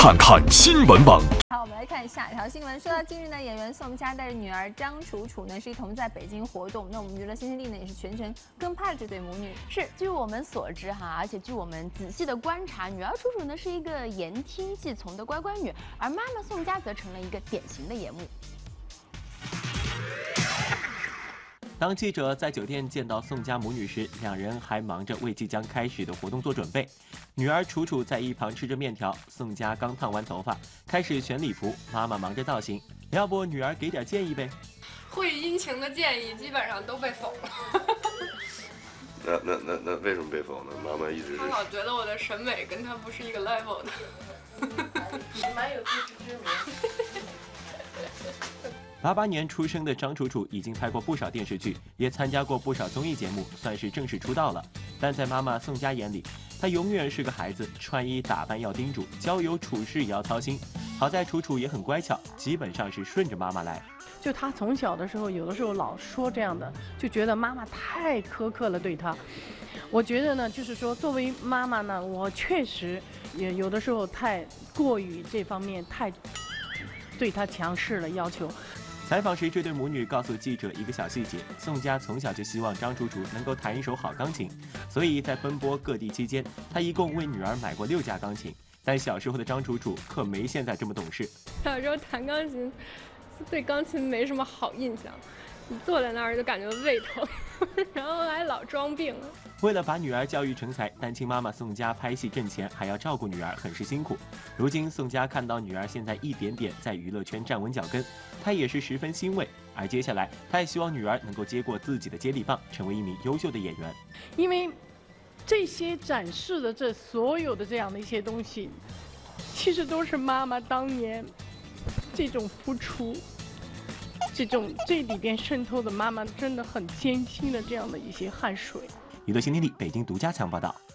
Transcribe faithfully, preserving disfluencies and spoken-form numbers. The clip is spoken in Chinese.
看看新闻网。 好，我们来看下一条新闻。说到近日呢，演员宋佳带着女儿张楚楚呢是一同在北京活动。那我们娱乐新势力呢也是全程跟拍了这对母女。 是，据我们所知哈，而且据我们仔细的观察，女儿楚楚呢是一个言听计从的乖乖女，而妈妈宋佳则成了一个典型的严母。 当记者在酒店见到宋佳母女时，两人还忙着为即将开始的活动做准备。女儿楚楚在一旁吃着面条，宋佳刚烫完头发，开始选礼服，妈妈忙着造型。要不女儿给点建议呗？ 会殷勤的建议基本上都被否了。 那那那那为什么被否呢？妈妈一直是。 她老觉得我的审美跟她不是一个 level 的。 你蛮有自知之明。 八八年出生的张楚楚已经拍过不少电视剧，也参加过不少综艺节目，算是正式出道了。但在妈妈宋佳眼里，她永远是个孩子，穿衣打扮要叮嘱，交友处事也要操心。好在楚楚也很乖巧，基本上是顺着妈妈来。 就她从小的时候，有的时候老说这样的，就觉得妈妈太苛刻了对她。我觉得呢，就是说作为妈妈呢，我确实也有的时候太过于这方面太对她强势了要求。 采访时，这对母女告诉记者一个小细节：宋佳从小就希望张楚楚能够弹一手好钢琴，所以在奔波各地期间，她一共为女儿买过六架钢琴。但小时候的张楚楚可没现在这么懂事。 小时候弹钢琴，对钢琴没什么好印象，你坐在那儿就感觉胃疼，然后还老装病。 为了把女儿教育成才，单亲妈妈宋佳拍戏挣钱，还要照顾女儿，很是辛苦。如今，宋佳看到女儿现在一点点在娱乐圈站稳脚跟，她也是十分欣慰。而接下来，她也希望女儿能够接过自己的接力棒，成为一名优秀的演员。 因为这些展示的这所有的这样的一些东西，其实都是妈妈当年这种付出，这种这里边渗透的妈妈真的很艰辛的这样的一些汗水。 娱乐新天地北京独家采访报道。